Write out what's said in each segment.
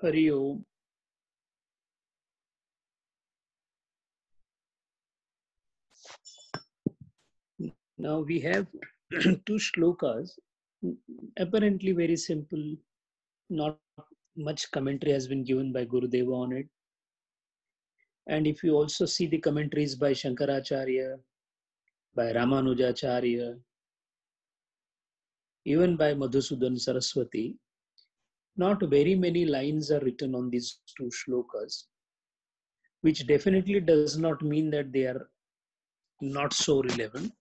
Hari Om. Now we have two shlokas, apparently very simple, not much commentary has been given by Gurudeva on it. And if you also see the commentaries by Shankaracharya, by Ramanujacharya, even by Madhusudan Saraswati, not very many lines are written on these two shlokas, which definitely does not mean that they are not so relevant.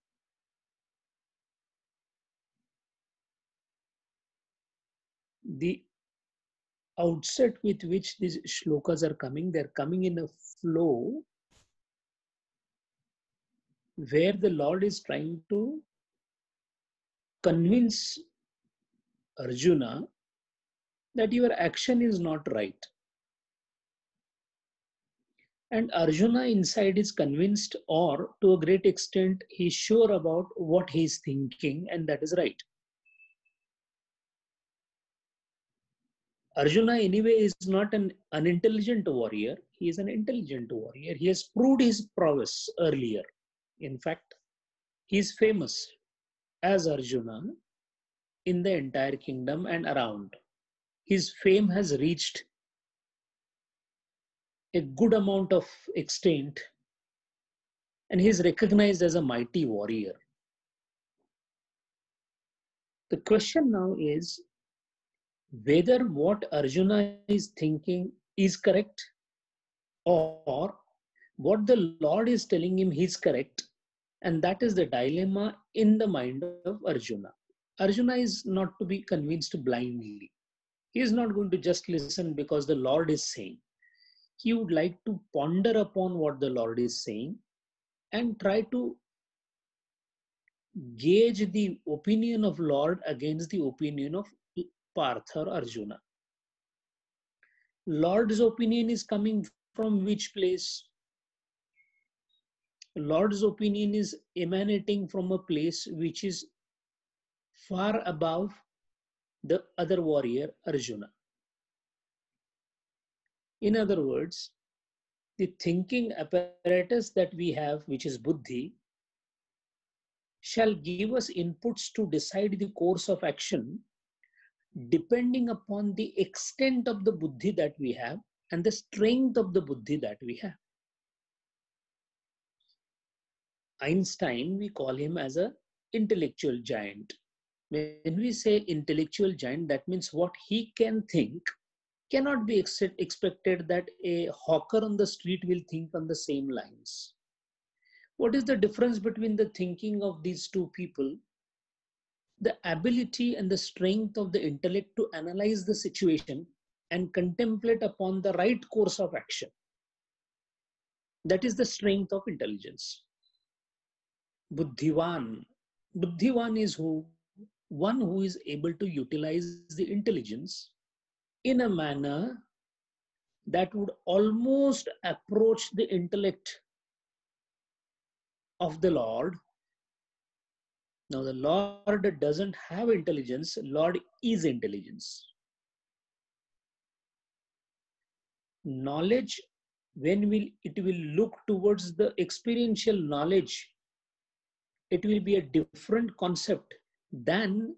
The outset with which these shlokas are coming, they're coming in a flow where the Lord is trying to convince Arjuna that your action is not right. And Arjuna inside is convinced, or to a great extent, he's sure about what he's thinking, and that is right. Arjuna, anyway, is not an unintelligent warrior. He is an intelligent warrior. He has proved his prowess earlier. In fact, he is famous as Arjuna in the entire kingdom and around. His fame has reached a good amount of extent, and he is recognized as a mighty warrior. The question now is whether what Arjuna is thinking is correct, or what the Lord is telling him is correct, and that is the dilemma in the mind of Arjuna. Arjuna is not to be convinced blindly. He is not going to just listen because the Lord is saying. He would like to ponder upon what the Lord is saying and try to gauge the opinion of Lord against the opinion of Partha or Arjuna. Lord's opinion is coming from which place? Lord's opinion is emanating from a place which is far above the other warrior, Arjuna. In other words, the thinking apparatus that we have, which is buddhi, shall give us inputs to decide the course of action depending upon the extent of the buddhi that we have and the strength of the buddhi that we have. Einstein, we call him as an intellectual giant. When we say intellectual giant, that means what he can think cannot be expected that a hawker on the street will think on the same lines. What is the difference between the thinking of these two people? The ability and the strength of the intellect to analyze the situation and contemplate upon the right course of action. That is the strength of intelligence. Buddhivan. Buddhivan is who? One who is able to utilize the intelligence in a manner that would almost approach the intellect of the Lord. Now, the Lord doesn't have intelligence, Lord is intelligence. Knowledge, when it will look towards the experiential knowledge, it will be a different concept than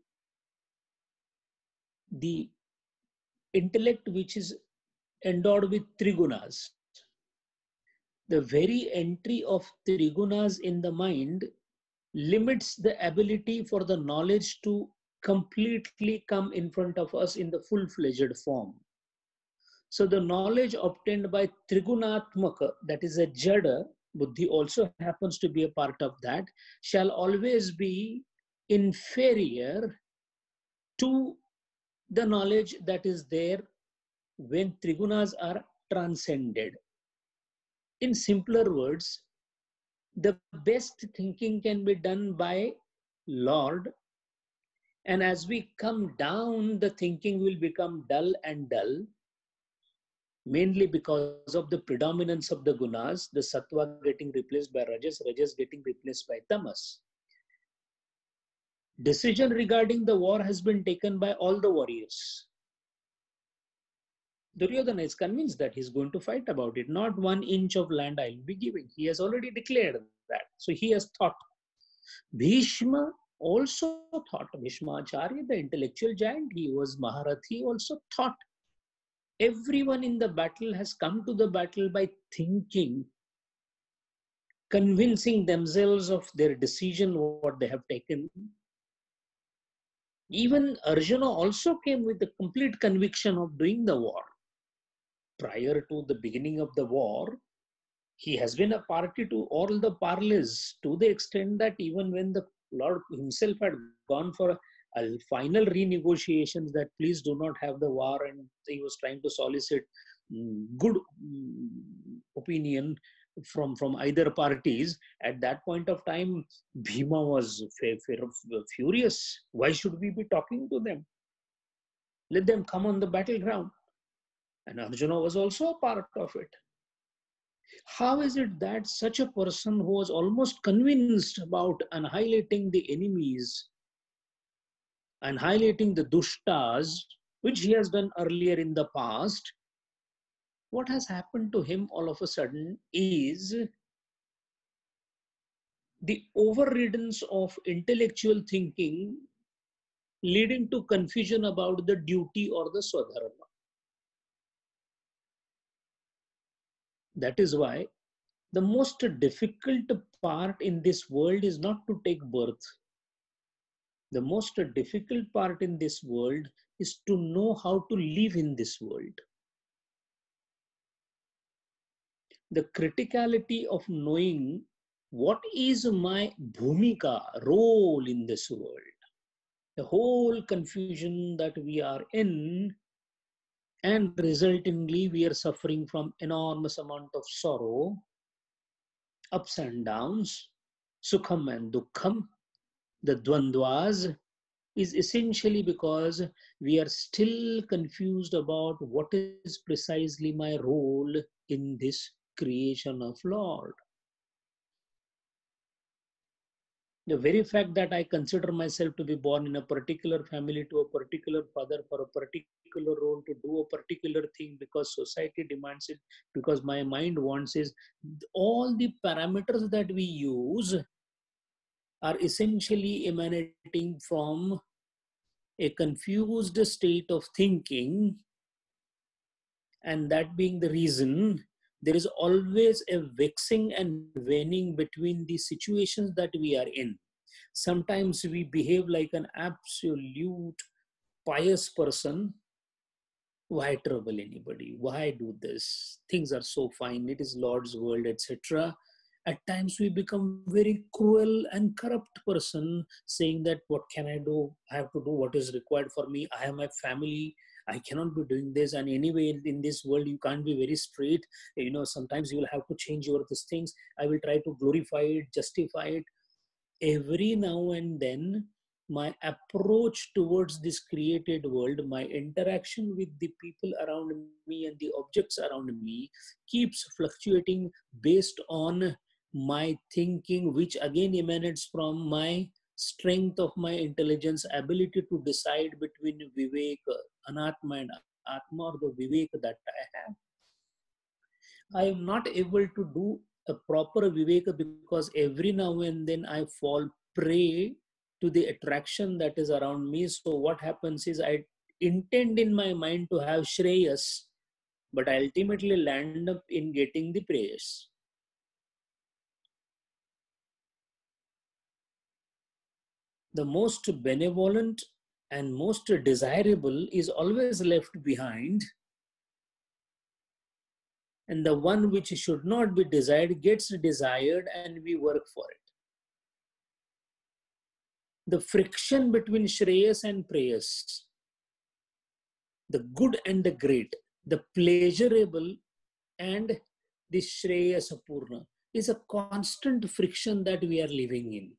the intellect which is endowed with trigunas. The very entry of trigunas in the mind limits the ability for the knowledge to completely come in front of us in the full-fledged form. So the knowledge obtained by Trigunatmaka, that is a Jada, Buddhi also happens to be a part of that, shall always be inferior to the knowledge that is there when Trigunas are transcended. In simpler words, the best thinking can be done by Lord, and as we come down, the thinking will become dull and dull, mainly because of the predominance of the gunas, the sattva getting replaced by rajas, rajas getting replaced by tamas. Decision regarding the war has been taken by all the warriors. Duryodhana is convinced that he's going to fight about it. Not 1 inch of land I'll be giving. He has already declared that. So he has thought. Bhishma also thought. Bhishma Acharya, the intellectual giant, he was Maharathi, also thought. Everyone in the battle has come to the battle by thinking, convincing themselves of their decision, what they have taken. Even Arjuna also came with the complete conviction of doing the war. Prior to the beginning of the war, he has been a party to all the parleys, to the extent that even when the Lord himself had gone for a final renegotiations that please do not have the war, and he was trying to solicit good opinion from either parties. At that point of time, Bhima was furious. Why should we be talking to them? Let them come on the battleground. And Arjuna was also a part of it. How is it that such a person who was almost convinced about annihilating the enemies, annihilating the dushtas, which he has done earlier in the past, what has happened to him all of a sudden is the overridence of intellectual thinking leading to confusion about the duty or the swadharma. That is why the most difficult part in this world is not to take birth. The most difficult part in this world is to know how to live in this world. The criticality of knowing what is my bhumika, role in this world. The whole confusion that we are in, and resultingly we are suffering from enormous amount of sorrow, ups and downs, sukham and dukkham, the dvandvas, is essentially because we are still confused about what is precisely my role in this creation of Lord. The very fact that I consider myself to be born in a particular family, to a particular father, for a particular role, to do a particular thing because society demands it, because my mind wants it, all the parameters that we use are essentially emanating from a confused state of thinking, and that being the reason, there is always a vexing and waning between the situations that we are in. Sometimes we behave like an absolute pious person. Why trouble anybody? Why do this? Things are so fine. It is Lord's world, etc. At times we become very cruel and corrupt person, saying that what can I do? I have to do what is required for me. I have my family. I cannot be doing this. And anyway, in this world, you can't be very straight. Sometimes you will have to change your these things. I will try to glorify it, justify it. Every now and then, my approach towards this created world, my interaction with the people around me and the objects around me keeps fluctuating based on my thinking, which again emanates from my strength of my intelligence, ability to decide between viveka, anatma and atma, or the viveka that I have. I am not able to do a proper viveka because every now and then I fall prey to the attraction that is around me. So what happens is I intend in my mind to have Shreyas, but I ultimately land up in getting the prayers. The most benevolent and most desirable is always left behind, and the one which should not be desired gets desired, and we work for it. The friction between Shreyas and Prayas, the good and the great, the pleasurable and the Shreyasapurna, is a constant friction that we are living in.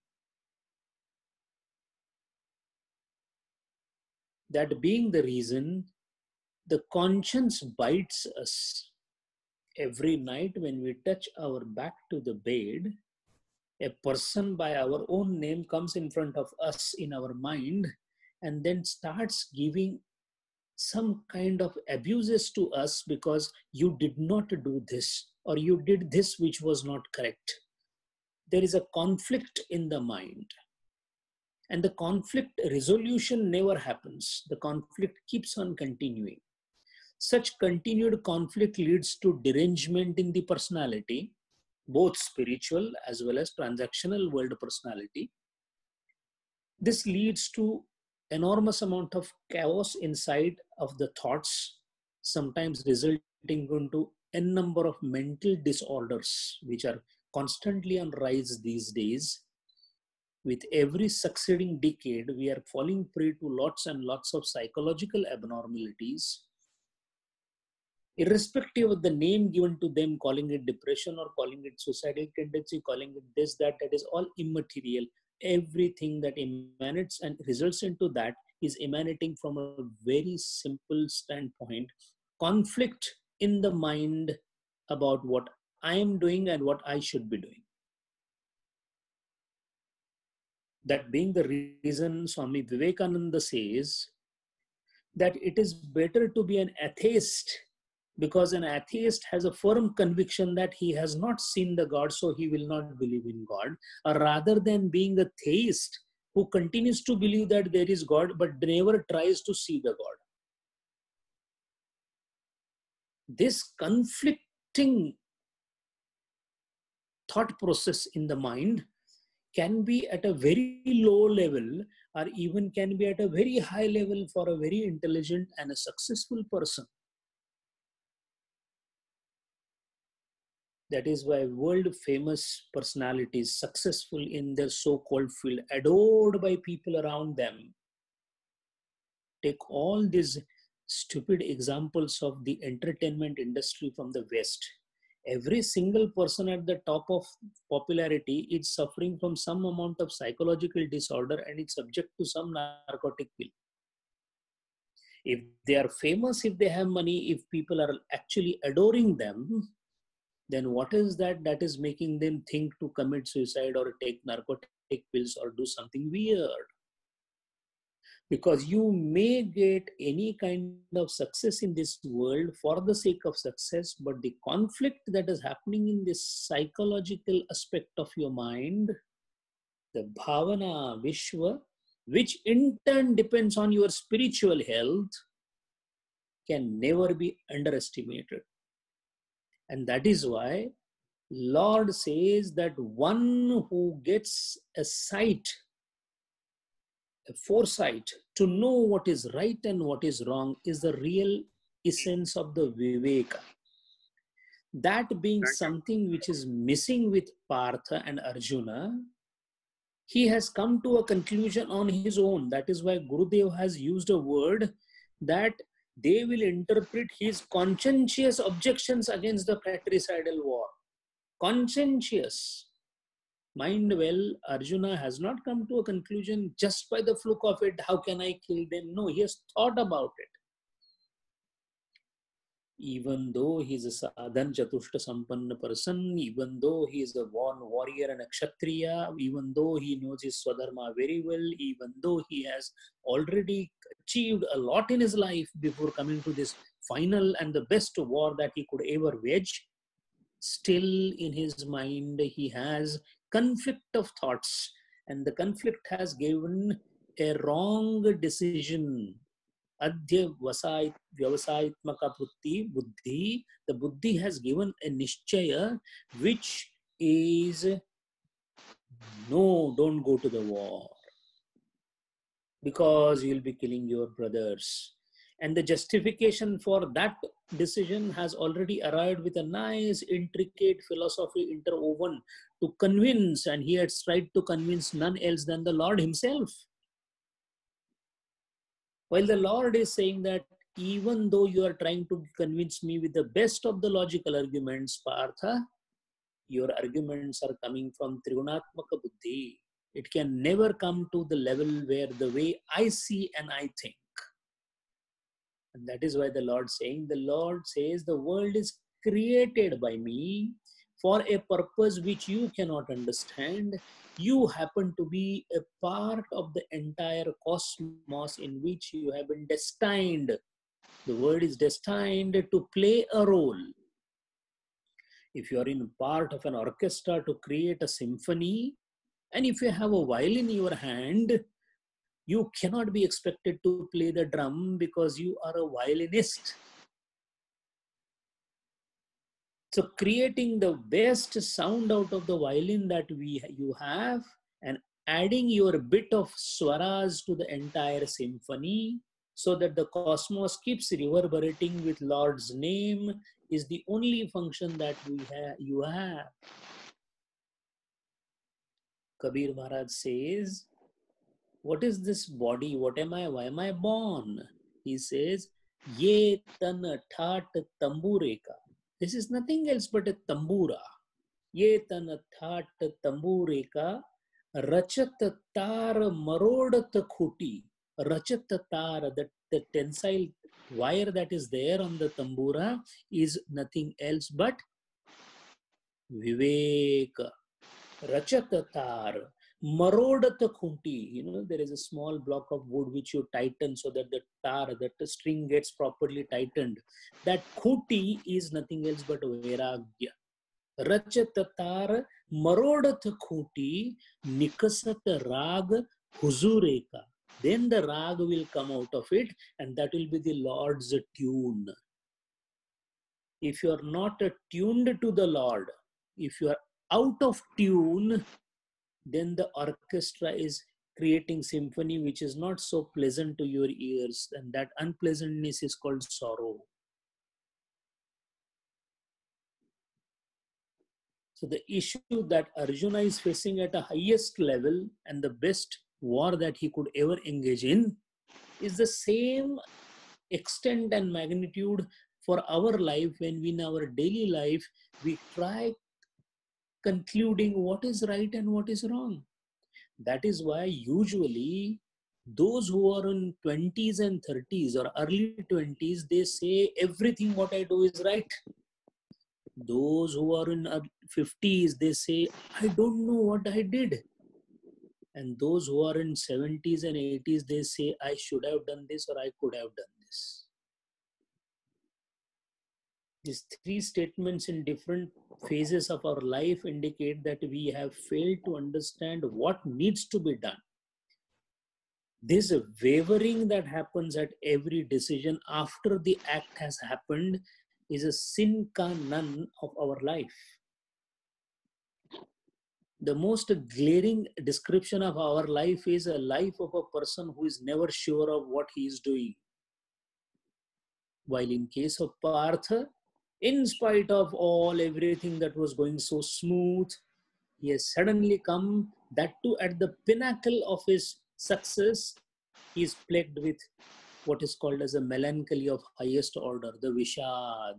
That being the reason, the conscience bites us. Every night when we touch our back to the bed, a person by our own name comes in front of us in our mind and then starts giving some kind of abuses to us because you did not do this or you did this which was not correct. There is a conflict in the mind, and the conflict resolution never happens. The conflict keeps on continuing. Such continued conflict leads to derangement in the personality, both spiritual as well as transactional world personality. This leads to enormous amount of chaos inside of the thoughts, sometimes resulting into a number of mental disorders which are constantly on rise these days. With every succeeding decade, we are falling prey to lots and lots of psychological abnormalities, irrespective of the name given to them, calling it depression or calling it suicidal tendency, calling it this, that is all immaterial. Everything that emanates and results into that is emanating from a very simple standpoint: conflict in the mind about what I am doing and what I should be doing. That being the reason, Swami Vivekananda says that it is better to be an atheist, because an atheist has a firm conviction that he has not seen the God, so he will not believe in God, rather than being a theist who continues to believe that there is God but never tries to see the God. This conflicting thought process in the mind can be at a very low level, or even can be at a very high level for a very intelligent and a successful person. That is why world famous personalities, successful in their so-called field, adored by people around them. Take all these stupid examples of the entertainment industry from the West. Every single person at the top of popularity is suffering from some amount of psychological disorder and is subject to some narcotic pill. If they are famous, if they have money, if people are actually adoring them, then what is that is making them think to commit suicide or take narcotic pills or do something weird? Because you may get any kind of success in this world for the sake of success, but the conflict that is happening in this psychological aspect of your mind, the bhavana, vishwa, which in turn depends on your spiritual health, can never be underestimated. And that is why Lord says that one who gets a sight, a foresight to know what is right and what is wrong, is the real essence of the Viveka. That being something which is missing with Partha and Arjuna, he has come to a conclusion on his own. That is why Gurudev has used a word that they will interpret his conscientious objections against the fratricidal war. Conscientious. Mind well, Arjuna has not come to a conclusion just by the fluke of it, how can I kill them? No, he has thought about it. Even though he is a sadhan chatushta sampanna person, even though he is a born warrior and a kshatriya, even though he knows his swadharma very well, even though he has already achieved a lot in his life before coming to this final and the best war that he could ever wage, still in his mind he has conflict of thoughts, and the conflict has given a wrong decision. Adhya vyavasayitmaka buddhi, the buddhi has given a nishchaya which is no, don't go to the war because you'll be killing your brothers. And the justification for that decision has already arrived with a nice, intricate philosophy interwoven to convince, and he has tried to convince none else than the Lord himself. While the Lord is saying that even though you are trying to convince me with the best of the logical arguments, Partha, your arguments are coming from Trigunatmaka Buddhi. It can never come to the level where the way I see and I think. And that is why the Lord says the world is created by me for a purpose which you cannot understand. You happen to be a part of the entire cosmos in which you have been destined The world is destined to play a role. If you are in part of an orchestra to create a symphony, and if you have a violin in your hand, you cannot be expected to play the drum because you are a violinist. So creating the best sound out of the violin that you have and adding your bit of swaras to the entire symphony so that the cosmos keeps reverberating with Lord's name is the only function that you have. Kabir Maharaj says, what is this body? What am I? Why am I born? He says, Ye tan thaat tambureka. This is nothing else but a tambura. Ye tan thaat tambureka. Rachat tar marodat khuti. Rachat tar, the tensile wire that is there on the tambura is nothing else but Viveka. Rachatatar, Marodat Khunti. There is a small block of wood which you tighten so that the string gets properly tightened. That Khuti is nothing else but Vairagya. Rachatatar, Marodat Khuti, Nikasat Rag Huzureka. Then the rag will come out of it, and that will be the Lord's tune. If you are not attuned to the Lord, if you are out of tune, then the orchestra is creating symphony which is not so pleasant to your ears, and that unpleasantness is called sorrow. So the issue that Arjuna is facing at a highest level and the best war that he could ever engage in is the same extent and magnitude for our life when we in our daily life we try concluding what is right and what is wrong. That is why usually those who are in 20s and 30s or early 20s, they say everything what I do is right. Those who are in 50s, they say, I don't know what I did. And those who are in 70s and 80s, they say, I should have done this or I could have done this. These three statements in different phases of our life indicate that we have failed to understand what needs to be done. This wavering that happens at every decision after the act has happened is a sin ka nan of our life. The most glaring description of our life is a life of a person who is never sure of what he is doing. While in case of Partha, in spite of everything that was going so smooth, he has suddenly come, that too at the pinnacle of his success, he is plagued with what is called as a melancholy of highest order, the Vishad.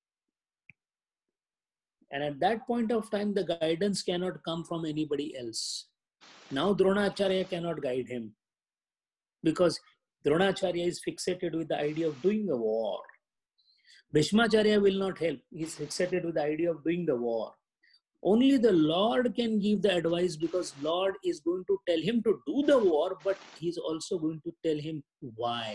And at that point of time, the guidance cannot come from anybody else. Now Dronacharya cannot guide him because Dronacharya is fixated with the idea of doing the war. Bhishmacharya will not help. He is fixated with the idea of doing the war. Only the Lord can give the advice because Lord is going to tell him to do the war, but he is also going to tell him why.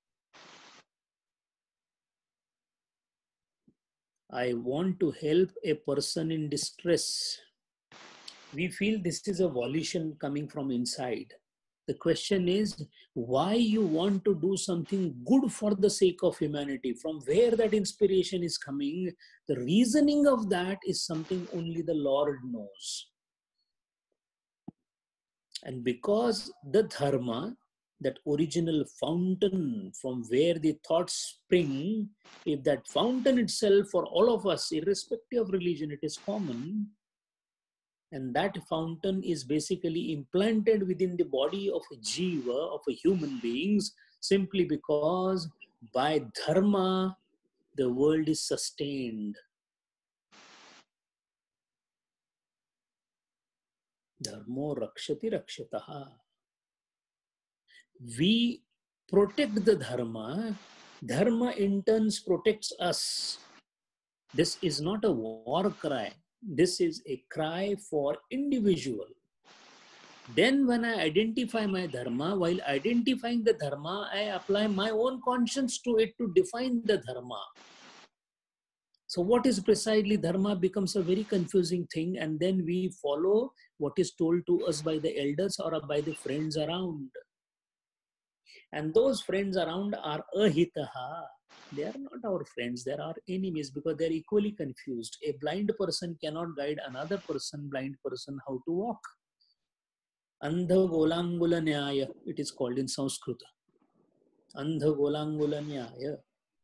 I want to help a person in distress. We feel this is a volition coming from inside. The question is why you want to do something good for the sake of humanity. From where that inspiration is coming, the reasoning of that is something only the Lord knows. And because the dharma, that original fountain from where the thoughts spring, if that fountain itself for all of us, irrespective of religion, it is common, and that fountain is basically implanted within the body of a jiva, of a human beings, simply because by dharma, the world is sustained. Dharmo rakshati rakshataha. We protect the dharma. Dharma in turn protects us. This is not a war cry. This is a cry for individual. Then when I identify my dharma, while identifying the dharma, I apply my own conscience to it to define the dharma. So what is precisely dharma becomes a very confusing thing, and then we follow what is told to us by the elders or by the friends around. And those friends around are ahitaha. They are not our friends, they are our enemies because they are equally confused. A blind person cannot guide another blind person, how to walk. Andha Golangula Nyaya, it is called in Sanskrit. Andha Golangula Nyaya.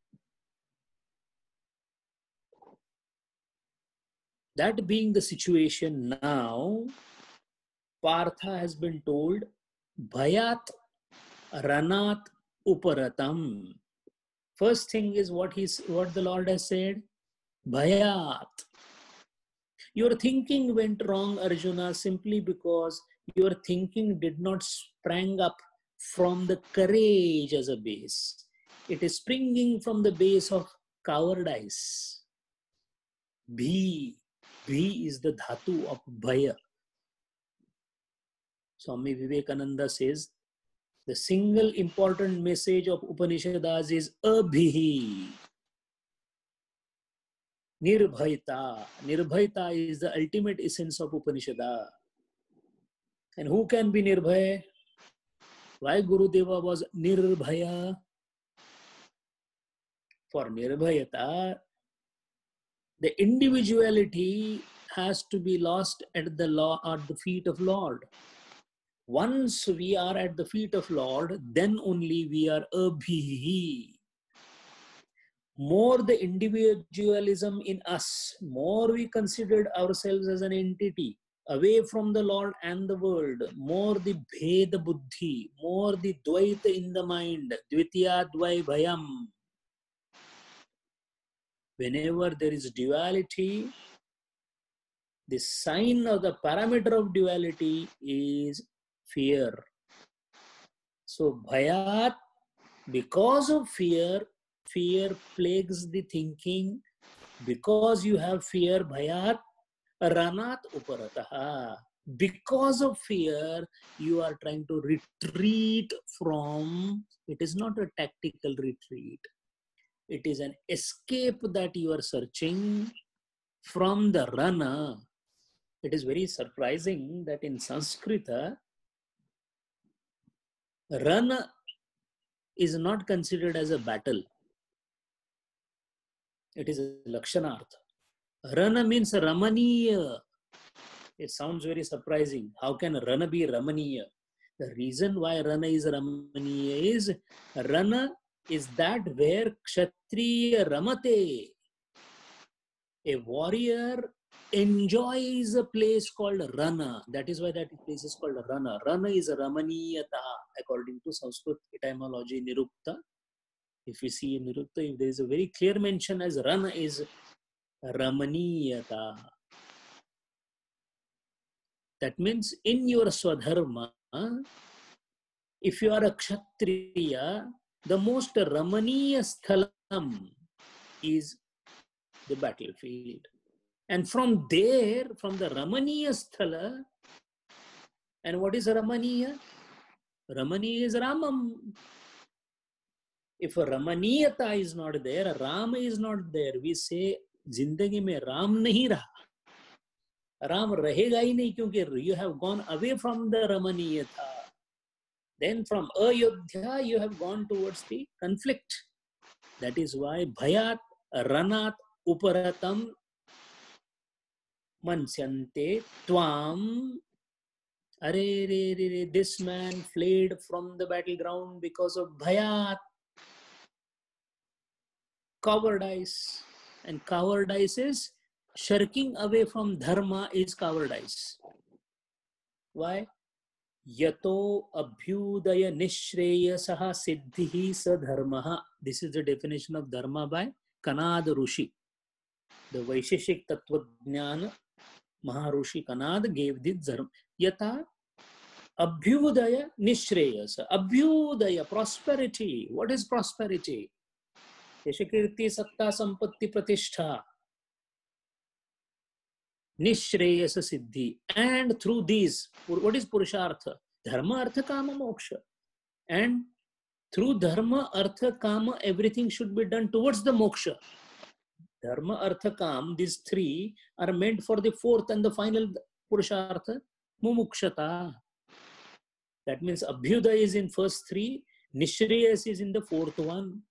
That being the situation now, Partha has been told, Bhayat Ranat Uparatam. First thing is what the Lord has said, Bhayat. Your thinking went wrong, Arjuna, simply because your thinking did not sprang up from the courage as a base. It is springing from the base of cowardice. Bhi is the dhatu of bhaya. Swami Vivekananda says, the single important message of Upanishads is abhihi. Nirbhayta. Nirbhayta is the ultimate essence of Upanishada. And who can be nirbhay? Why Gurudeva was nirbhaya? For nirbhayata, the individuality has to be lost at the feet of Lord. Once we are at the feet of Lord, then only we are abhihi. More the individualism in us, more we considered ourselves as an entity, away from the Lord and the world, more the bheda buddhi, more the dvaita in the mind, dvitiya dvai bhayam. Whenever there is duality, the sign of the parameter of duality is fear. So bhayat, because of fear plagues the thinking. Because you have fear, bhayat ranat uparataha. Because of fear, you are trying to retreat from, it is not a tactical retreat. It is an escape that you are searching from the rana. It is very surprising that in Sanskrit, rana is not considered as a battle. It is a lakshanarth. Rana means ramaniya. It sounds very surprising. How can Rana be Ramaniya? The reason why Rana is Ramaniya is Rana is that where Kshatriya Ramate. A warrior enjoys a place called Rana. That is why that place is called Rana. Rana is Ramaniyata according to Sanskrit etymology Nirukta. If you see in Nirukta, if there is a very clear mention as Rana is Ramaniyata. That means in your Swadharma, if you are a Kshatriya, the most Ramaniya sthalam is the battlefield. And from there, from the Ramaniya sthala, and what is Ramaniya? Ramaniya is Ramam. If a Ramaniyata is not there, Rama is not there, we say, Zindagi mein Ram nahi raha. Ram rahega hi nahi kyunki you have gone away from the Ramaniyata. Then from Ayodhya, you have gone towards the conflict. That is why Bhayat Ranat Uparatam Mansyante Tvam. Are, this man fled from the battleground because of Bhayat. Cowardice. And cowardice is shirking away from Dharma is cowardice. Why? Yato abhyudaya nishreyasaha siddhihi sadharmaha. This is the definition of dharma by Kanad Rushi. The Vaisheshik Tattvajnana Maharushi Kanad gave this dharma. Yata abhyudaya nishreyasa. Abhyudaya, prosperity. What is prosperity? Yashakirti satta sampatti pratishtha. Nishreyasa Siddhi. And through these, what is Purushartha? Dharma, Artha, Kama, Moksha. And through Dharma, Artha, Kama, everything should be done towards the Moksha. Dharma, Artha, Kam, these three are meant for the fourth and the final Purushartha, Mumukshata. That means Abhyuda is in first three, Nishreyas is in the fourth one.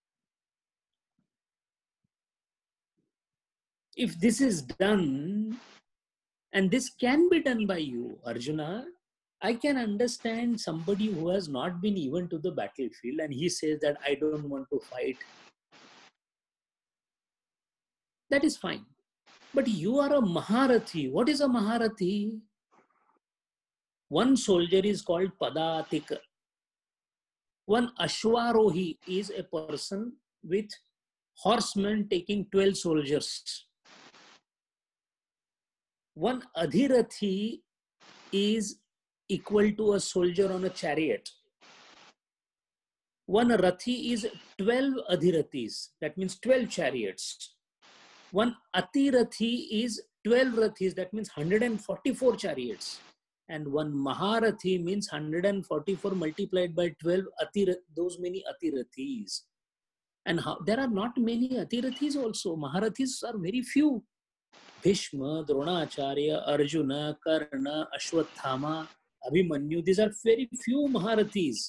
If this is done, and this can be done by you, Arjuna, I can understand somebody who has not been even to the battlefield and he says that I don't want to fight. That is fine. But you are a Maharathi. What is a Maharathi? One soldier is called Padatika. One Ashwarohi is a person with horsemen taking 12 soldiers. One Adhirathi is equal to a soldier on a chariot. One Rathi is 12 Adhirathis. That means 12 chariots. One Atirathi is 12 Rathis. That means 144 chariots. And one Maharathi means 144 multiplied by 12, those many Atirathis. And there are not many Atirathis also. Maharathis are very few. Bhishma, Dronacharya, Arjuna, Karna, Ashwathama, Abhimanyu, these are very few Maharathis.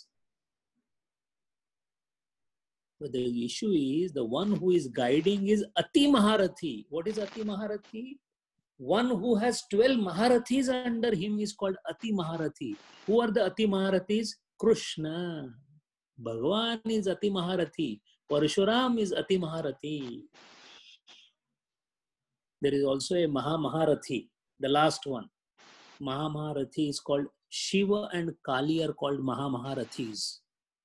But the issue is the one who is guiding is Ati Maharathi. What is Ati Maharathi? One who has 12 Maharathis under him is called Ati Maharathi. Who are the Ati Maharathis? Krishna. Bhagavan is Ati Maharathi. Parshuram is Ati Maharathi. There is also a Mahamaharathi, the last one. Mahamaharathi is called Shiva and Kali are called Mahamaharathis.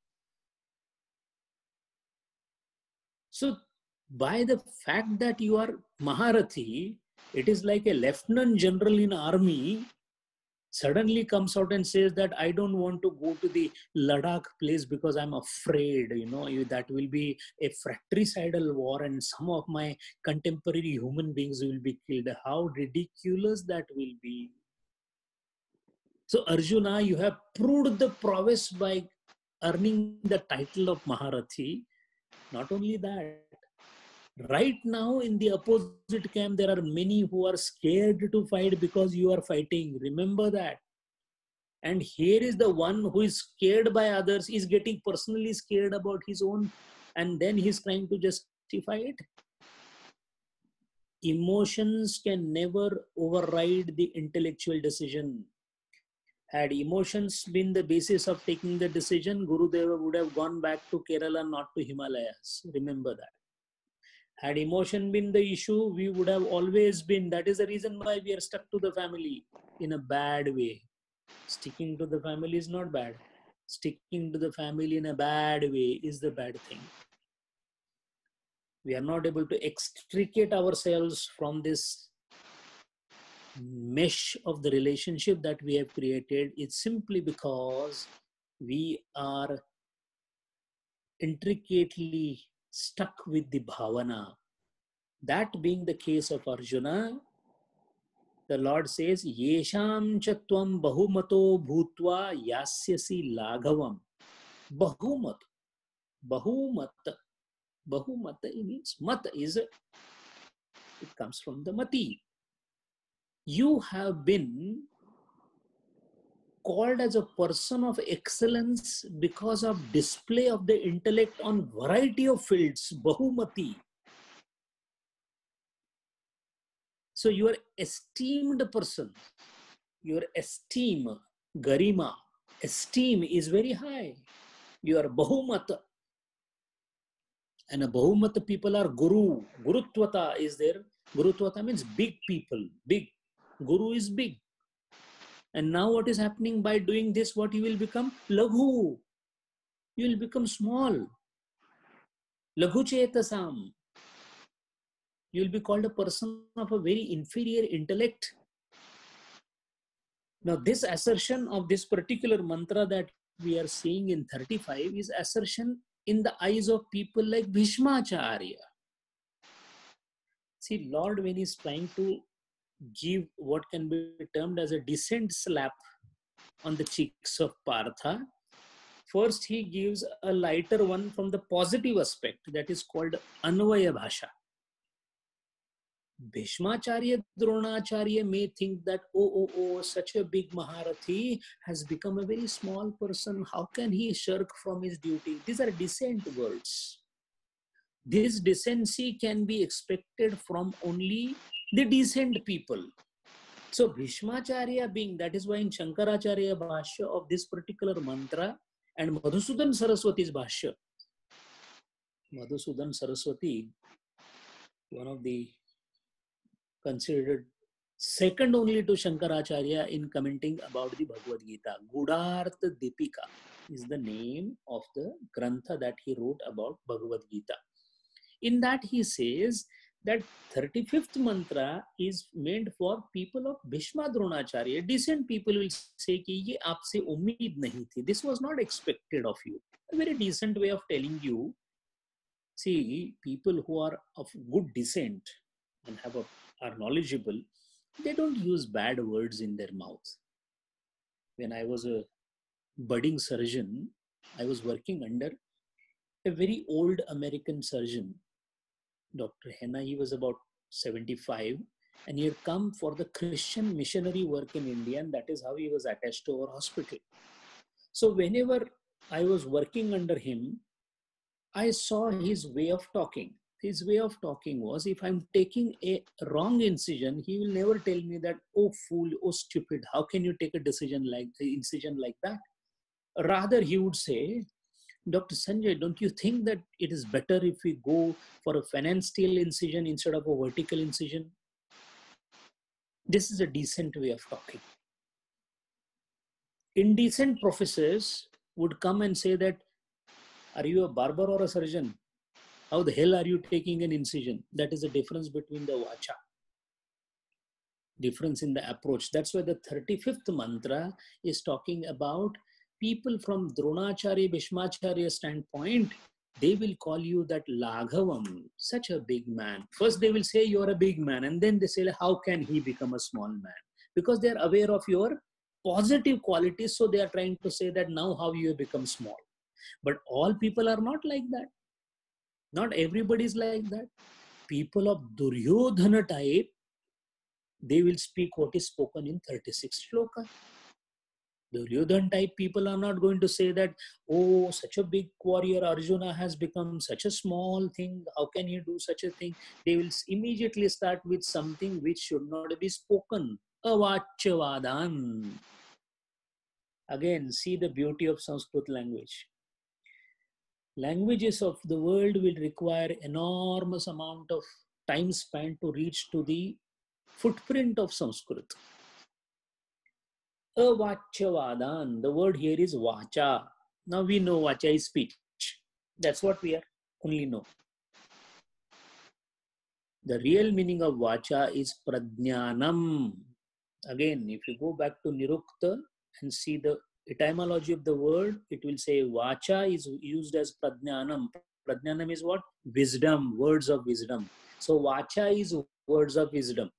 So, by the fact that you are Maharathi, it is like a lieutenant general in army suddenly comes out and says that I don't want to go to the Ladakh place because I'm afraid, that will be a fratricidal war and some of my contemporary human beings will be killed. How ridiculous that will be. So Arjuna, you have proved the prowess by earning the title of Maharathi. Not only that, right now in the opposite camp, there are many who are scared to fight because you are fighting. Remember that. And here is the one who is scared by others, is getting personally scared about his own, and then he's trying to justify it. Emotions can never override the intellectual decision. Had emotions been the basis of taking the decision, Gurudeva would have gone back to Kerala, not to Himalayas. Remember that. Had emotion been the issue, we would have always been. That is the reason why we are stuck to the family in a bad way. Sticking to the family is not bad. Sticking to the family in a bad way is the bad thing. We are not able to extricate ourselves from this mesh of the relationship that we have created. It's simply because we are intricately stuck with the bhavana. That being the case of Arjuna, the Lord says, Yesham cha tvam bahumato bhutva yasyasi laghavam. Bahumat. Bahumat. Bahumat means mat is, it comes from the mati. You have been called as a person of excellence because of display of the intellect on variety of fields. Bahumati. So you are esteemed person. Your esteem, garima, esteem is very high. You are bahumata. And a bahumata people are guru. Gurutvata is there. Gurutvata means big people. Big. Guru is big. And now what is happening by doing this? What you will become? Laghu. You will become small. Laghu chetasam. You will be called a person of a very inferior intellect. Now this assertion of this particular mantra that we are seeing in 35 is assertion in the eyes of people like Bhishmacharya. See, Lord, when he's trying to give what can be termed as a decent slap on the cheeks of Partha. First, he gives a lighter one from the positive aspect, that is called Anvaya Bhasha. Bhishmacharya, Dronacharya may think that, such a big Maharathi has become a very small person. How can he shirk from his duty? These are decent words. This decency can be expected from only the decent people. So Bhishmacharya being, that is why in Shankaracharya Bhashya of this particular mantra and Madhusudan Saraswati's Bhashya, Madhusudan Saraswati, one of the considered second only to Shankaracharya in commenting about the Bhagavad Gita. Gudartha Dipika is the name of the Grantha that he wrote about Bhagavad Gita. In that he says that 35th mantra is meant for people of Bhishma Dronacharya. Decent people will say कि ये आपसे उम्मीद नहीं थी. This was not expected of you. A very decent way of telling you. See, people who are of good descent and are knowledgeable, they don't use bad words in their mouth. When I was a budding surgeon, I was working under a very old American surgeon, Dr. Henna. He was about 75 and he had come for the Christian missionary work in India, and that is how he was attached to our hospital. So whenever I was working under him, I saw his way of talking. His way of talking was, if I'm taking a wrong incision, he will never tell me that, oh fool, oh stupid, how can you take a incision like that? Rather, he would say, Dr. Sanjay, don't you think that it is better if we go for a phalansteal incision instead of a vertical incision? This is a decent way of talking. Indecent professors would come and say that, are you a barber or a surgeon? How the hell are you taking an incision? That is the difference between the vacha. Difference in the approach. That's why the 35th mantra is talking about people from Dronacharya, Bhishmacharya standpoint. They will call you that Laghavam, such a big man. First they will say you're a big man, and then they say, how can he become a small man? Because they are aware of your positive qualities, so they are trying to say that now how you have become small. But all people are not like that. Not everybody is like that. People of Duryodhana type, they will speak what is spoken in 36 shloka. Duryodhana type people are not going to say that, oh, such a big warrior Arjuna has become such a small thing. How can he do such a thing? They will immediately start with something which should not be spoken. Avachavadan. Again, see the beauty of Sanskrit language. Languages of the world will require enormous amount of time span to reach to the footprint of Sanskrit. Avachavadan, the word here is vacha. Now we know vacha is speech. That's what we only know. The real meaning of vacha is pradnyanam. Again, if you go back to Nirukta and see the etymology of the word, it will say vacha is used as pradnyanam. Pradnyanam is what? Wisdom, words of wisdom. So vacha is words of wisdom.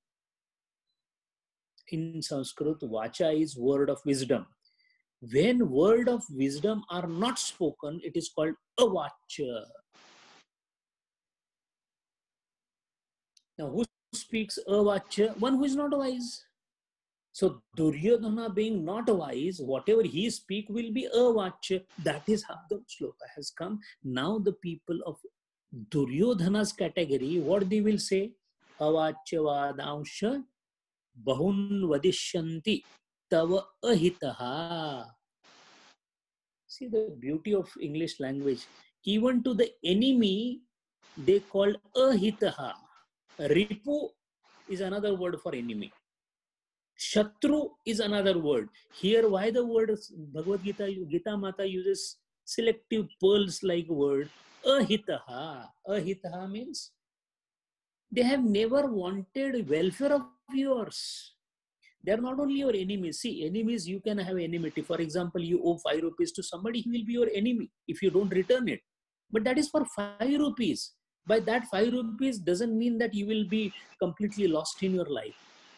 In Sanskrit, vacha is word of wisdom. When word of wisdom are not spoken, it is called avacha. Now, who speaks avacha? One who is not wise. So Duryodhana being not wise, whatever he speak will be avacha. That is how the shloka has come. Now the people of Duryodhana's category, what they will say? Avachavadansh bahun vadishyanti tava ahitaha. See the beauty of English language. Even to the enemy, they called ahitaha. Ripu is another word for enemy. Shatru is another word. Here, why the word Bhagavad Gita Mata uses selective pearls-like word, ahitaha. Ahitaha means they have never wanted welfare of yours. They are not only your enemies. See, enemies, you can have enmity. For example, you owe 5 rupees to somebody, he will be your enemy if you don't return it. But that is for 5 rupees. By that 5 rupees doesn't mean that you will be completely lost in your life.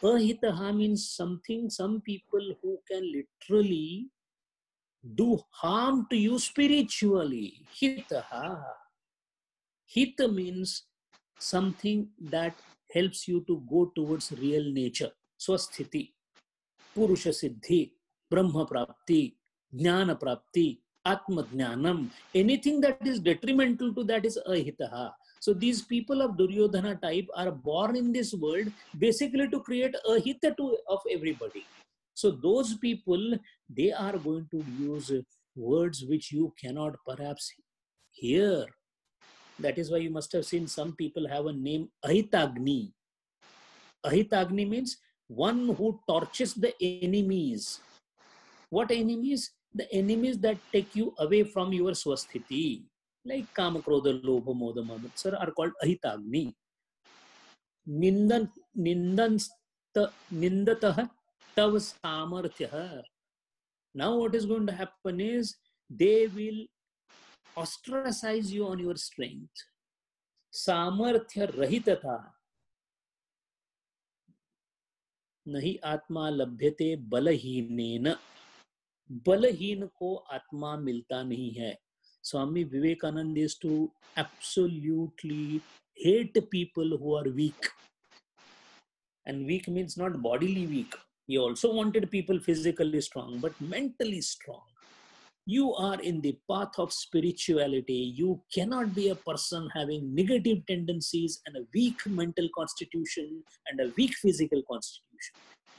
Ahitaha means something, some people who can literally do harm to you spiritually. Hitaha. Hita means something that helps you to go towards real nature. Swasthiti, Purusha Siddhi, Brahma Prapti, Jnana Prapti, Atma Jnanam. Anything that is detrimental to that is ahitaha. So these people of Duryodhana type are born in this world basically to create ahita of everybody. So those people, they are going to use words which you cannot perhaps hear. That is why you must have seen some people have a name Ahitagni. Ahitagni means one who torches the enemies. What enemies? The enemies that take you away from your swasthiti. Like Kama, Krodha, Lobha, Moda, Mamatsar are called Ahitagni. Nindatah tav samarthya. Now what is going to happen is they will ostracize you on your strength. सामर्थ्य रहितता नहीं आत्मा लभ्यते बलहीनेन. बलहीन को आत्मा मिलता नहीं है. Swami Vivekananda used to absolutely hate people who are weak. And weak means not bodily weak. He also wanted people physically strong, but mentally strong. You are in the path of spirituality. You cannot be a person having negative tendencies and a weak mental constitution and a weak physical constitution.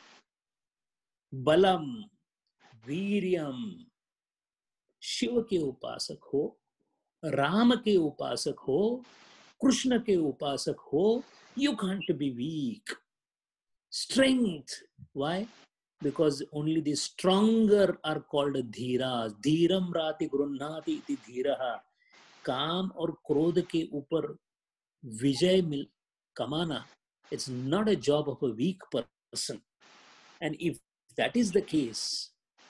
Balam, वीर्यम, Shiv के उपासक हो, राम के उपासक हो, कृष्ण के उपासक हो, you can't be weak. Strength. Why? Because only the stronger are called धीरास. धीरम राति गृह्णाति इति धीरः. काम और क्रोध के ऊपर विजय मिल कमाना, it's not a job of a weak person. And if that is the case,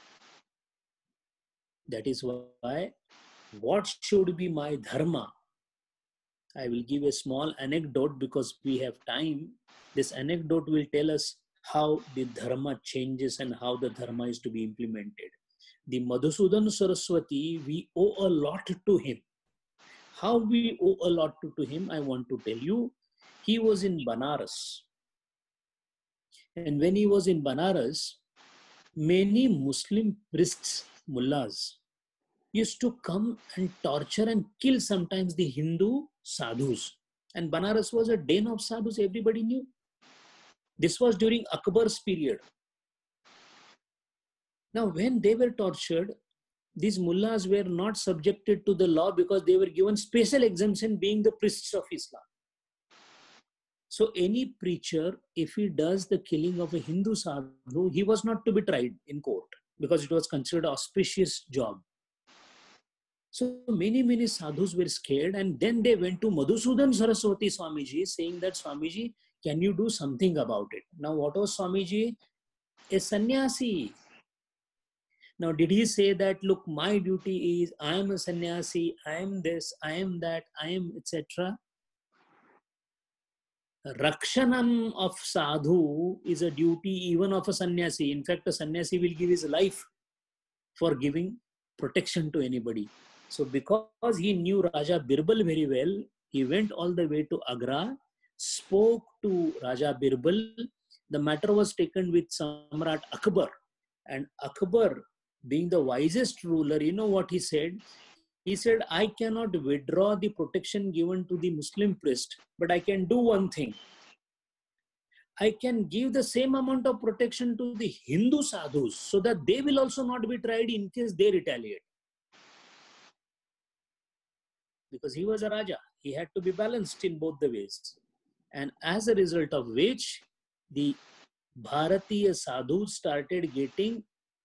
that is why what should be my dharma? I will give a small anecdote because we have time. This anecdote will tell us how the dharma changes and how the dharma is to be implemented. The Madhusudan Saraswati, we owe a lot to him. How we owe a lot to him, I want to tell you. He was in Banaras. And when he was in Banaras, many Muslim priests, mullahs, used to come and torture and kill sometimes the Hindu sadhus. And Banaras was a den of sadhus, everybody knew. This was during Akbar's period. Now, when they were tortured, these mullahs were not subjected to the law because they were given special exemption being the priests of Islam. So any preacher, if he does the killing of a Hindu sadhu, he was not to be tried in court because it was considered an auspicious job. So many sadhus were scared, and then they went to Madhusudan Saraswati Swamiji saying that, Swamiji, can you do something about it? Now what was Swamiji? A sannyasi. Now did he say that, look, my duty is, I am a sannyasi, I am this, I am that, I am etc. Rakshanam of sadhu is a duty even of a sannyasi. In fact, a sannyasi will give his life for giving protection to anybody. So because he knew Raja Birbal very well, he went all the way to Agra, spoke to Raja Birbal. The matter was taken with Samrat Akbar. And Akbar, being the wisest ruler, you know what he said? He said, I cannot withdraw the protection given to the Muslim priest, but I can do one thing. I can give the same amount of protection to the Hindu sadhus so that they will also not be tried in case they retaliate. Because he was a Raja. He had to be balanced in both the ways. And as a result of which, the Bharatiya sadhus started getting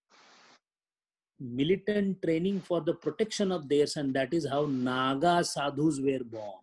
militant training for the protection of theirs, and that is how Naga sadhus were born.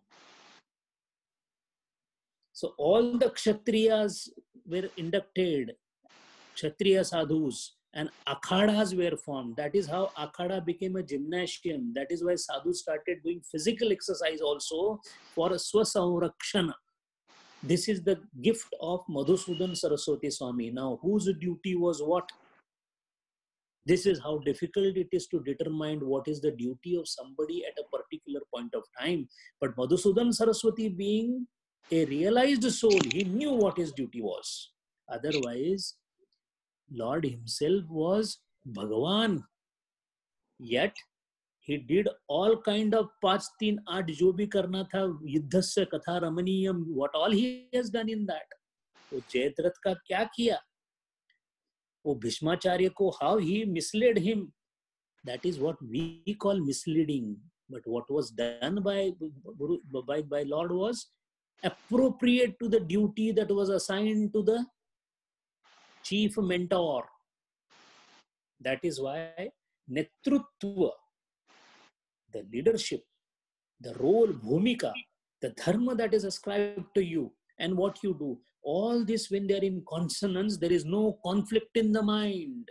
So all the Kshatriyas were inducted, Kshatriya sadhus, and akhadas were formed. That is how akhada became a gymnasium. That is why sadhus started doing physical exercise also for swasamrakshana. This is the gift of Madhusudan Saraswati Swami. Now, whose duty was what? This is how difficult it is to determine what is the duty of somebody at a particular point of time. But Madhusudan Saraswati, being a realized soul, he knew what his duty was. Otherwise, Lord himself was Bhagavan. Yet, he did all kind of 5-3-8 जो भी करना था, युद्धस्य कथा रमणीयम, what all he has done in that. वो जयद्रथ का क्या किया? वो भीष्माचार्य को, how he misled him. That is what we call misleading. But what was done by Lord was appropriate to the duty that was assigned to the chief mentor. That is why Netrutva, the leadership, the role, bhumika, the dharma that is ascribed to you and what you do, all this, when they're in consonance, there is no conflict in the mind.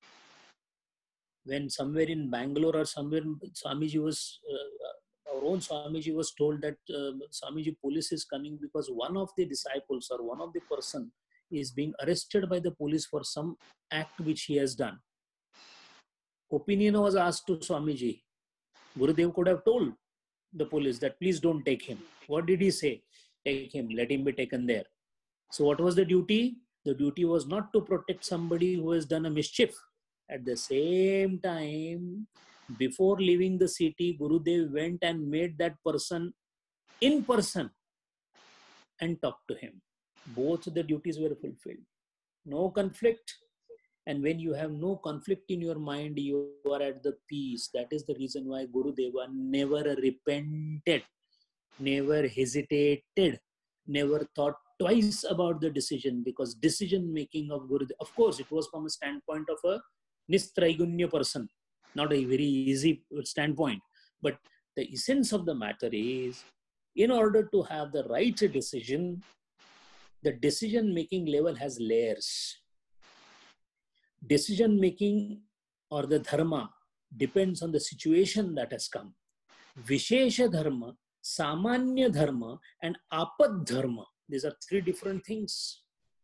When somewhere in Bangalore or somewhere, Swamiji was, our own Swamiji was told that Swamiji, police is coming because one of the disciples or one of the person is being arrested by the police for some act which he has done. Opinion was asked to Swamiji. Gurudev could have told the police that please don't take him. What did he say? Take him, let him be taken there. So what was the duty? The duty was not to protect somebody who has done a mischief. At the same time, before leaving the city, Gurudev went and made that person in person and talked to him. Both the duties were fulfilled. No conflict. And when you have no conflict in your mind, you are at the peace. That is the reason why Gurudeva never repented, never hesitated, never thought twice about the decision, because decision making of Gurudev, of course, it was from a standpoint of a Nistraigunya person, not a very easy standpoint. But the essence of the matter is, in order to have the right decision, the decision making level has layers. Decision making or the dharma depends on the situation that has come. Vishesha dharma, samanya dharma, and apad dharma. These are three different things.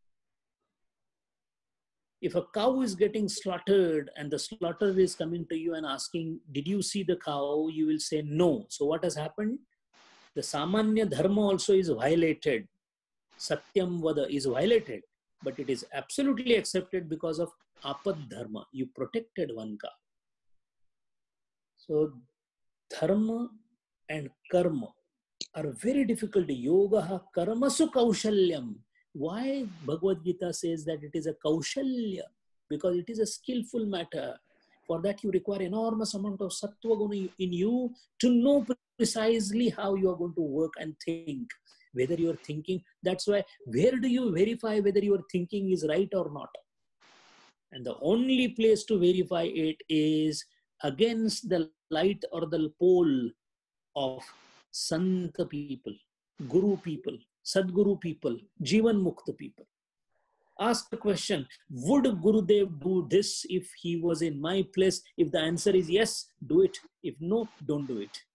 If a cow is getting slaughtered and the slaughterer is coming to you and asking, did you see the cow? You will say no. So what has happened? The samanya dharma also is violated. Satyam vada is violated. But it is absolutely accepted because of apad dharma. You protected one cow. So dharma and karma are very difficult. Yoga karmasu kaushalyam. Why Bhagavad Gita says that it is a kaushalya? Because it is a skillful matter. For that you require enormous amount of sattva guna in you to know precisely how you are going to work and think. Whether you are thinking, that's why, where do you verify whether your thinking is right or not? And the only place to verify it is against the light or the pole of Santa people, Guru people, Sadguru people, Jivan Mukta people. Ask the question, would Gurudev do this if he was in my place? If the answer is yes, do it. If no, don't do it.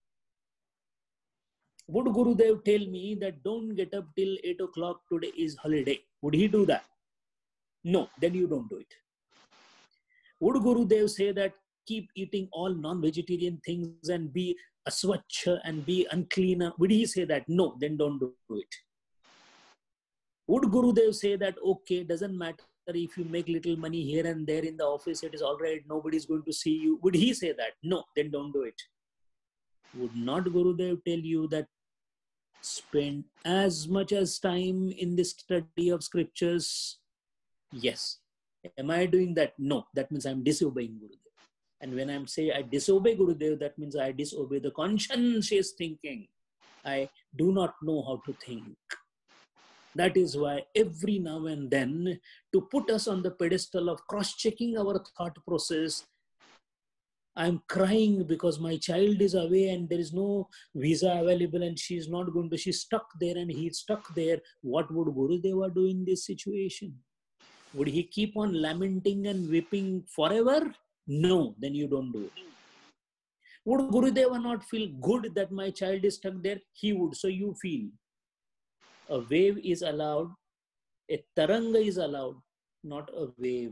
Would Gurudev tell me that don't get up till 8 o'clock, today is holiday? Would he do that? No, then you don't do it. Would Gurudev say that keep eating all non-vegetarian things and be aswachha and be unclean? Would he say that? No, then don't do it. Would Gurudev say that, okay, doesn't matter if you make little money here and there in the office, it is all right, nobody's going to see you? Would he say that? No, then don't do it. Would not Gurudev tell you that spend as much as time in the study of scriptures? Yes. Am I doing that? No. That means I'm disobeying Gurudev. And when I'm saying I disobey Gurudev, that means I disobey the conscientious thinking. I do not know how to think. That is why every now and then, to put us on the pedestal of cross-checking our thought process, I'm crying because my child is away and there is no visa available and she's not going to, she's stuck there and he's stuck there. What would Gurudeva do in this situation? Would he keep on lamenting and weeping forever? No, then you don't do it. Would Gurudeva not feel good that my child is stuck there? He would, so you feel. A wave is allowed, a taranga is allowed, not a wave.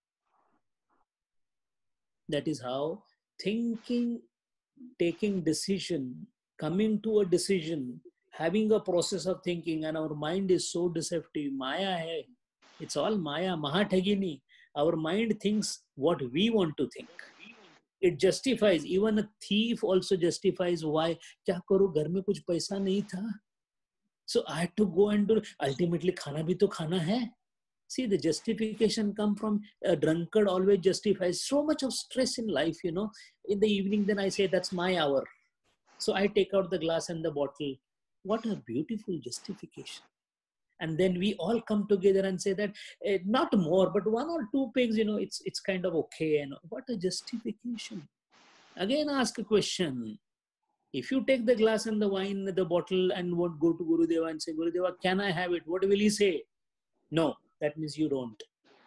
That is how thinking, taking decision, coming to a decision, having a process of thinking, and our mind is so deceptive. Maya hai. It's all Maya, Mahathagini. Our mind thinks what we want to think. It justifies. Even a thief also justifies why. क्या करूं, घर में कुछ पैसा नहीं था. So I had to go and do. Ultimately, खाना भी तो खाना है. See, the justification come from a drunkard always justifies so much of stress in life, you know. In the evening, then I say, that's my hour. So I take out the glass and the bottle. What a beautiful justification. And then we all come together and say that not more, but 1 or 2 pigs, you know, it's kind of okay. And what a justification. Again, ask a question. If you take the glass and the wine, the bottle, and would go to Gurudeva and say, Gurudeva, can I have it? What will he say? No, that means you don't.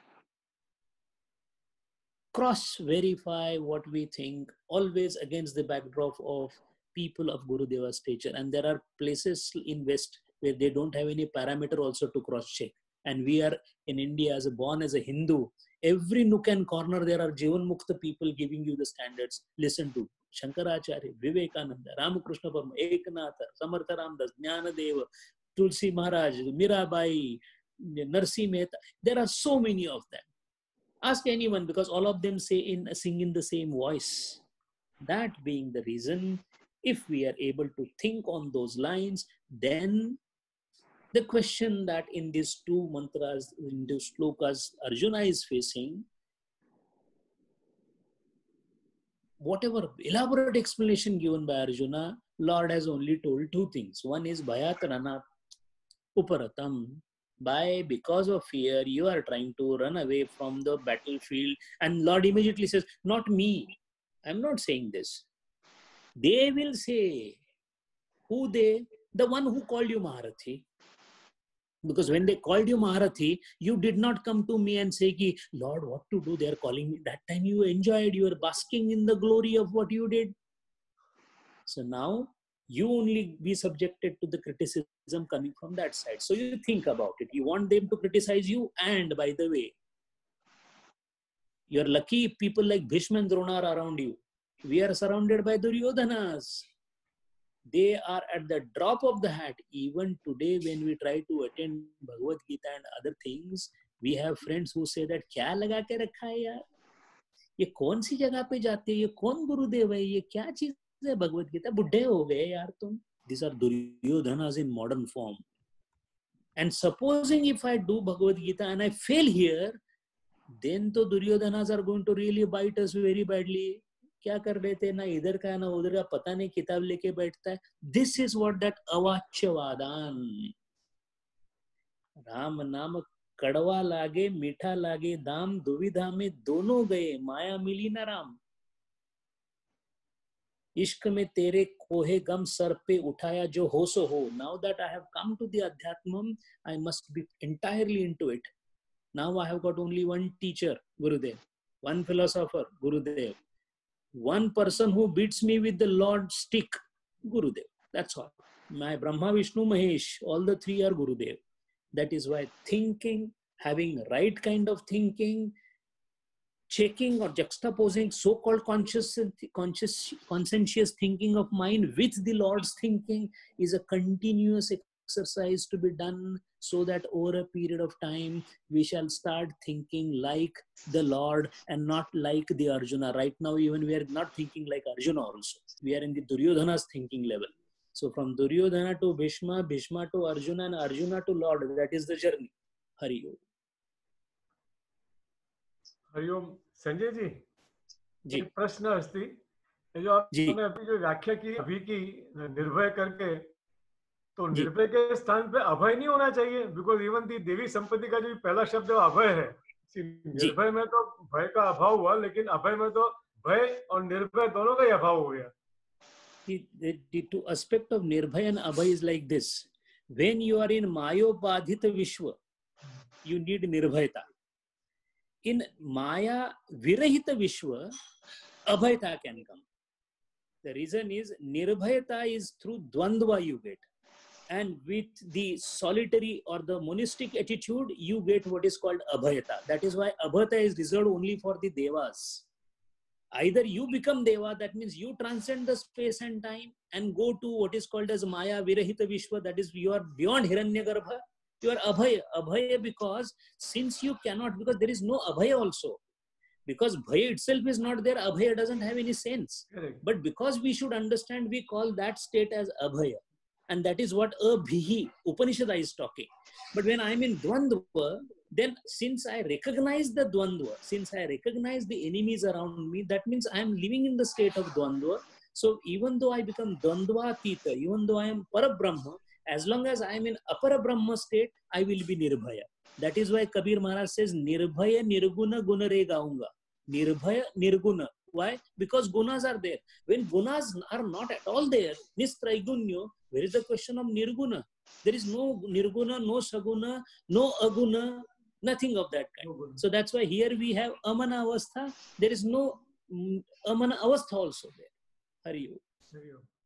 Cross-verify what we think, always against the backdrop of people of Gurudeva's stature. And there are places in West where they don't have any parameter also to cross-check. And we are in India, as born as a Hindu, every nook and corner there are Jivan Mukta people giving you the standards. Listen to Shankaracharya, Vivekananda, Ramakrishna Parama, Eknatha, Samartha Ramdas, Jnanadeva, Tulsi Maharaj, Mirabai, Narsi Mehta. There are so many of them. Ask anyone, because all of them sing in the same voice. That being the reason, if we are able to think on those lines, then the question that in these 2 mantras, in these slokas, Arjuna is facing, whatever elaborate explanation given by Arjuna, Lord has only told 2 things. One is Bhayat Rana Uparatam. Because of fear, you are trying to run away from the battlefield. And Lord immediately says, not me. I'm not saying this. They will say, who they? The one who called you Maharathi. Because when they called you Maharathi, you did not come to me and say, Ki, Lord, what to do? They are calling me. That time you enjoyed, you were basking in the glory of what you did. So now you only be subjected to the criticism coming from that side. So you think about it. You want them to criticize you. And by the way, you're lucky if people like Bhishma and Drona are around you. We are surrounded by Duryodhanas. They are at the drop of the hat. Even today, when we try to attend Bhagavad Gita and other things, we have friends who say that, क्या लगा के रखा है यार? ये कौन सी जगह पे जाते हैं? ये कौन गुरुदेव है? ये क्या चीज है भगवद गीता? बुढ़े हो गए यार तुम. These are Duryodhanas in modern form. And supposing if I do Bhagavad Gita and I fail here, then to Duryodhanas are going to really bite us very badly. क्या कर रहे थे, ना इधर का ना उधर का, पता नहीं किताब लेके बैठता है. This is what that अवाच्यवादान. Ram नाम कड़वा लागे मीठा लागे दाम, दुविधा में दोनों गए माया मिली ना राम. इश्क में तेरे कोहे गम सर पे उठाया जो हो सो हो. Now that I have come to the Adhyatmam, I must be entirely into it. Now I have got only one teacher, Gurudev, one philosopher, Gurudev, one person who beats me with the Lord stick, Gurudev. That's all. My Brahma, Vishnu, Mahesh, all the 3 are Gurudev. That is why thinking, having right kind of thinking, checking or juxtaposing so-called conscientious thinking of mind with the Lord's thinking is a continuous exercise to be done, so that over a period of time we shall start thinking like the Lord and not like the Arjuna. Right now even we are not thinking like Arjuna also. We are in the Duryodhana's thinking level. So from Duryodhana to Bhishma, Bhishma to Arjuna, and Arjuna to Lord, that is the journey. Hari Om. Hariom. Sanjay ji, जी, एक प्रश्न अस्ति. जो आपने अभी जो व्याख्या की अभी की निर्भय करके, तो निर्भय के स्थान पे अभय नहीं होना चाहिए? बिकॉज इवन दी देवी संपत्ति का जो पहला शब्द है अभय है. निर्भय में तो भय का अभाव हुआ, लेकिन अभय में तो भय और निर्भय दोनों का ही अभाव हो गया. The 2 aspect of Nirbhay and Abhay is like this. When you are in Mayopadhita Vishwa, you need Nirbhayata. In Maya Virahita Vishwa, Abhayata can come. The reason is Nirbhayata is through Dvandva you get. And with the solitary or the monastic attitude, you get what is called abhayata. That is why abhayata is reserved only for the devas. Either you become deva, that means you transcend the space and time and go to what is called as Maya Virahita Vishwa, that is you are beyond Hiranyagarbha. You are abhaya. Abhaya because since you cannot, because there is no abhaya also. Because bhaya itself is not there, abhaya doesn't have any sense. Correct. But because we should understand, we call that state as abhaya. And that is what abhihi, Upanishad is talking. But when I'm in dvandva, then since I recognize the dvandva, since I recognize the enemies around me, that means I'm living in the state of dvandva. So even though I become dvandvatita, even though I am parabrahma, as long as I am in aparabrahma state, I will be nirbhaya. That is why Kabir Maharaj says, nirbhaya nirguna guna re gaunga. Nirbhaya nirguna. Why? Because gunas are there. When gunas are not at all there, nistraigunyo, where is the question of nirguna? There is no nirguna, no saguna, no aguna, nothing of that kind. No. So that's why here we have amana avastha. There is no amana avastha also there. Hari Om.